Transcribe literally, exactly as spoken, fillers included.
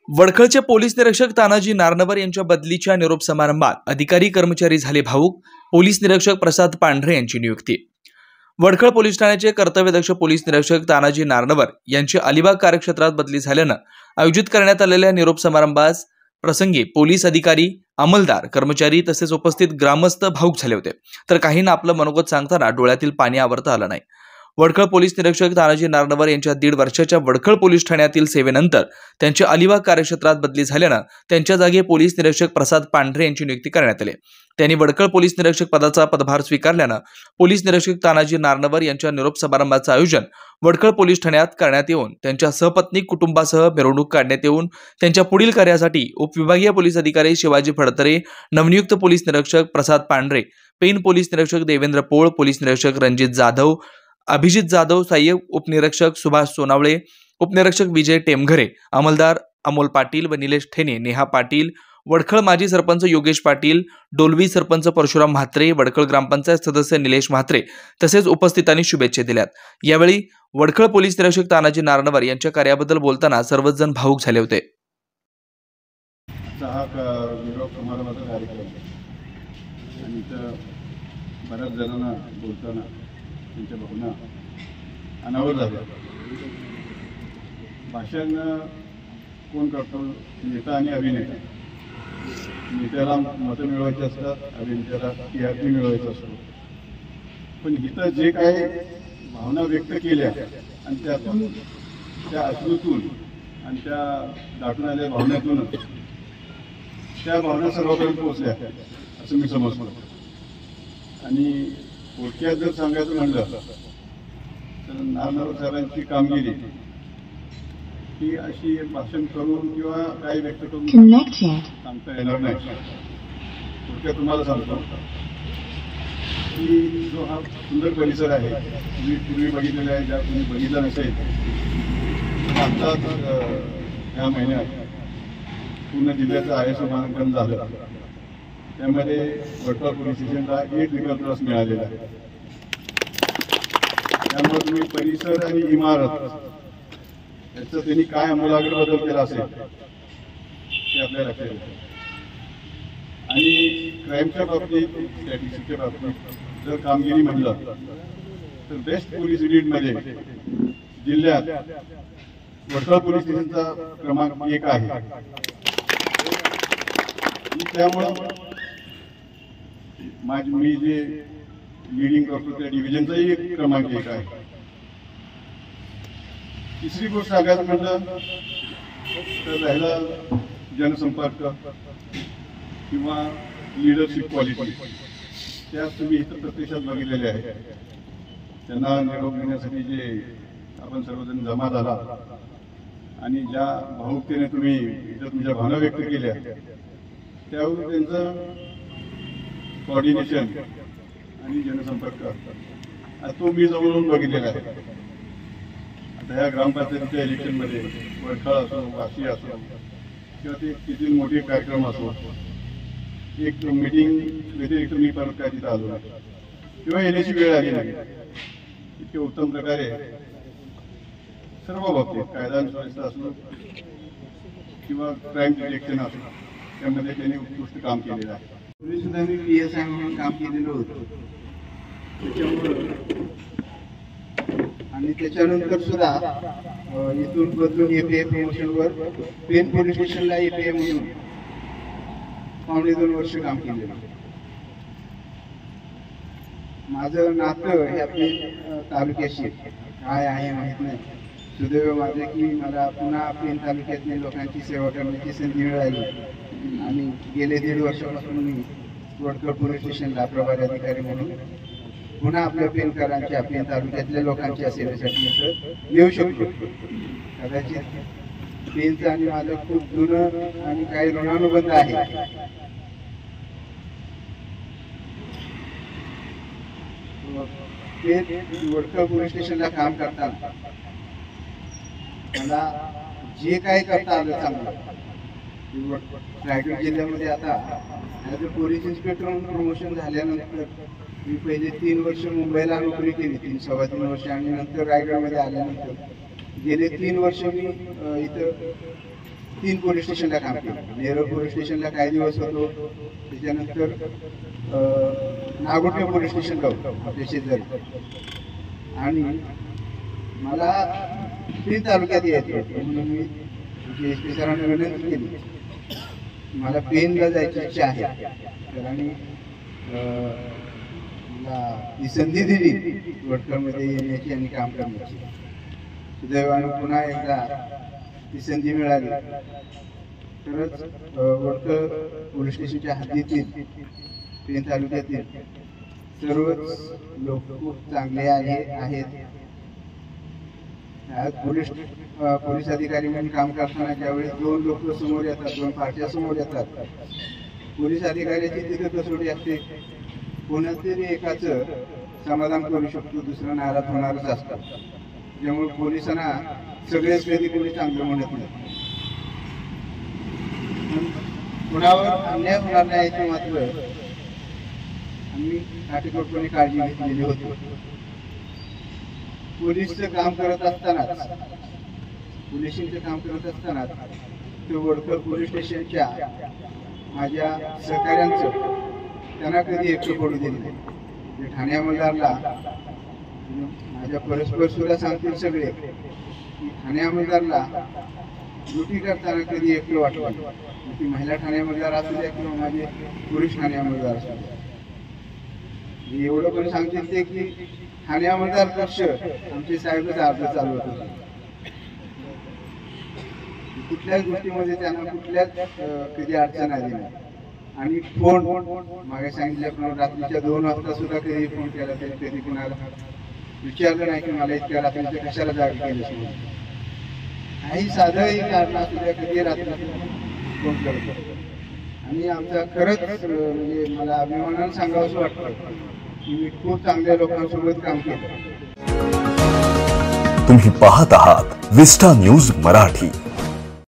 वडखळचे police निरीक्षक तानाजी नारनवर यांच्या बदलीच्या निरोप समारंभात अधिकारी कर्मचारी झाले भावूक। पोलीस निरीक्षक प्रसाद पांढरे यांची नियुक्ती। वडखळ पोलीस ठाण्याचे कर्तव्यदक्ष पोलीस निरीक्षक तानाजी नारनवर यांची अलिबाग कार्यक्षेत्रात बदली झाल्याने आयोजित करण्यात आलेल्या निरोप समारंभास प्रसंगी पोलीस अधिकारी, अंमलदार, कर्मचारी तसेच उपस्थित ग्रामस्थ भावूक झाले होते। तर काहींना आपलं मनोगत सांगताना डोळ्यातील पाणी आवरता आलं नाही। वडखळ पोलीस निरीक्षक तानाजी नारनवर यांच्या दीड वर्षाच्या वडखळ पोलीस ठाण्यातील सेवेनंतर त्यांची अलिबाग कार्यक्षेत्रात बदली झाल्याने त्यांच्या जागी पोलीस निरीक्षक प्रसाद पांढरे यांची नियुक्ती करण्यात आली। त्यांनी वडखळ पोलीस निरीक्षक पदाचा पदभार स्वीकारल्याने पोलीस निरीक्षक तानाजी नारनवर यांच्या निरोप समारंभाचे आयोजन वडखळ पोलीस ठाण्यात करण्यात येऊन त्यांच्या सहपत्नी कुटुंबासह मिरवणूक काढण्यात येऊन त्यांच्या पुढील कार्यासाठी उपविभागीय पोलीस अधिकारी शिवाजी फडतरे, नवनियुक्त पोलीस निरीक्षक प्रसाद पांढरे, पेन पोलीस निरीक्षक देवेंद्र पोळ, पोलीस निरीक्षक रणजित जाधव, अभिजित जाधव, सहाय्यक उपनिरीक्षक सुभाष सोनावळे, उपनिरीक्षक विजय टेमघरे, अंमलदार अमोल पाटील व निलेश ठेने, नेहा पाटील, वडखळ माजी सरपंच योगेश पाटील, डोलवी सरपंच परशुराम म्हात्रे, वडखळ ग्रामपंचायत सदस्य निलेश म्हात्रे तसेच उपस्थितांनी शुभेच्छा दिल्यात। यावेळी वडखळ पोलीस निरीक्षक तानाजी नारनवर यांच्या कार्याबद्दल बोलताना सर्वच जण भावूक झाले होते। बऱ्याच जणांना बोलताना त्यांच्या भावना अनावर झाल्या। भाषण कोण करतो? नेता आणि अभिनेता। नेत्याला मतं मिळवायची असतात, अभिनेत्याला टी आर पी मिळवायचा असतो। पण इथं जे काही भावना व्यक्त केल्या आणि त्यातून त्या अश्रूतून आणि त्या दाटून आलेल्या भावनेतून त्या भावना सर्वांपर्यंत पोहोचल्या असं मी समजतो। आणि थोडक्यात जर सांगायचं म्हणलं तर नारनवर साहेबांची कामगिरी ही अशी भाषण करून किंवा काही व्यक्त करून सांगता येणार नाही। थोडक्यात तुम्हाला सांगतो की जो हा सुंदर परिसर आहे, तुम्ही पूर्वी बघितलेला आहे, ज्या तुम्ही बघितला नसेल आत्ताच ह्या महिन्यात पूर्ण जिल्ह्याचं आय एस ओ मानांकन झालं। त्यामध्ये वडखळ पोलीस स्टेशनला एक लिगल क्रॉस मिळालेला आहे। त्यामुळे तुम्ही परिसर आणि इमारत याचं त्यांनी काय आमूलाग्र बदल केला असेल ते आपल्या लक्षात येतं। आणि क्राईमच्या बाबतीत, स्टॅटिस्टिक्सच्या बाबतीत जर कामगिरी म्हटलं तर बेस्ट पोलीस युनिटमध्ये जिल्ह्यात वडखळ पोलीस स्टेशनचा क्रमांक एक आहे। त्यामुळं माझी मी जे लीडिंग करतो त्या डिव्हिजनचाही एक क्रमांक एक आहे। तिसरी गोष्ट सांगायचं म्हटलं तर राहिला जनसंपर्क किंवा लिडरशिप क्वालिटी, त्या तुम्ही इथं प्रत्यक्षात बघितलेले आहे। त्यांना निरोप देण्यासाठी जे आपण सर्वजण जमा झाला आणि ज्या भावुकतेने तुम्ही इथं तुमच्या भावना व्यक्त केल्या त्यावर त्यांचं कोऑर्डिनेशन आणि जनसंपर्क तो मी जवळून बघितलेला आहे। आता ह्या ग्रामपंचायतीच्या इलेक्शनमध्ये वडखळ असो, वाशी असो किंवा ते किती मोठे कार्यक्रम असो, एक मीटिंग व्यतिरिक्त मी परत काय तिथं आलो नाही किंवा येण्याची वेळ आली नाही। इतके उत्तम प्रकारे सर्व बाबतीत कायदा आणि सुव्यवस्था असो किंवा क्राईम डिटेक्शन असो त्यामध्ये त्यांनी उत्कृष्ट काम केलेलं आहे। पूर्वी सुद्धा मी पी एस आय म्हणून काम केलेलं होतं त्याच्यामुळं, आणि त्याच्यानंतर सुद्धा इथून बदलून ए पी ए प्रमोशनवर पेन पोलीस स्टेशनला ए पी ए म्हणून पावणे दोन वर्ष काम केलेलं। माझं नातं हे आपले तालुक्याशी काय आहे माहीत नाही। सुदैव माझं की मला पुन्हा पेन तालुक्यातल्या लोकांची सेवा करण्याची संधी मिळाली आणि गेले दीड वर्षापासून मी वडखळ पोलीस स्टेशनला प्रभारी अधिकारी म्हणून पुन्हा आपल्या पेनकरांच्या, पेन तालुक्यातल्या लोकांच्या सेवेसाठी इथं येऊ शकतो। कदाचित पेनचं आणि माझं खूप जुनं आणि काही ऋणानुबंध आहे। वडखळ पोलीस स्टेशनला काम करताना मला जे काही करता आलं चांगलं। रायगड जिल्ह्यामध्ये आता ॲज अ पोलीस इन्स्पेक्टर म्हणून प्रमोशन झाल्यानंतर मी पहिले तीन वर्ष मुंबईला नोकरी केली, तीन सव्वा तीन वर्ष, आणि नंतर रायगडमध्ये आल्यानंतर गेले तीन वर्ष मी अ, इथं तीन पोलीस स्टेशनला काम केलं. नेरळ पोलीस स्टेशनला काही दिवस होतो, त्याच्यानंतर अ, नागोठणे पोलीस स्टेशनला होतो आपल्या शेजारी. आणि मला पेन तालुक्यात यायचं होतं म्हणून मी एस पी सरांना विनंती केली, मला पेनला जायची इच्छा आहे. तर आणि मला ही संधी दिली वडखळमध्ये येण्याची आणि काम करण्याची. सुदैवाने पुन्हा एकदा ती संधी मिळाली. तरच वडखळ पोलीस स्टेशनच्या हद्दीतील पेन तालुक्यातील सर्वच लोक खूप चांगले आहे आहेत. पोलीस पोलीस अधिकारी म्हणून काम करताना ज्यावेळेस दोन लोक समोर येतात, दोन पार्ट्या समोर येतात, पोलीस अधिकाऱ्याची तिथे कसोटी असते. कोणातरी एकाचं समाधान करू शकतो, दुसरं नाराज होणारच असतात. त्यामुळे पोलिसांना सगळेच कधी कोणी चांगलं म्हणत नाही. कोणावर अन्याय होणार नाही याची मात्र आम्ही काटेकोरपणे काळजी घेतलेली होती. पोलीसचं काम करत असतानाच पोलिसिंगचं काम करत असतानाच ते वडखळ पोलीस स्टेशनच्या माझ्या सहकार्यांचं त्यांना कधी एकटं पडू दिलं नाही. ठाणे अंमलदारला माझ्या परस्पर सुद्धा सांगतील सगळे की ठाणे अंमलदारला ड्युटी करताना कधी एकटं वाटलं. ती महिला ठाणे अंमलदार असू द्या किंवा माझे पुरुष ठाणे अंमलदार असू द्या. एवढं पण सांगतील ते की ठाणे अंमलदार कक्ष आमचे साहेबच अर्ज चालवत होते. कुठल्याच गोष्टीमध्ये त्यांना कुठल्याच कधी अडचण आली नाही. आणि फोन मागे सांगितल्याप्रमाणे रात्रीच्या दोन वाजता सुद्धा कधी फोन केला तरी कधी कुणाला विचारलं नाही की मला इतक्या रात्रीच्या कशाला जाग केलं म्हणून. काही साधंही कारण असू द्या कधी रात्री फोन करतो. आणि आमचा खरंच म्हणजे मला अभिमानानं सांगावंसं वाटतं की मी खूप चांगल्या लोकांसोबत काम केलं. तुम्ही पाहत आहात विस्टा न्यूज मराठी.